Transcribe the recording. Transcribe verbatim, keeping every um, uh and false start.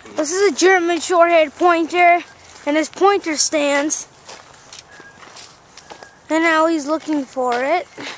This is a German short-haired pointer, and his pointer stands. And now he's looking for it.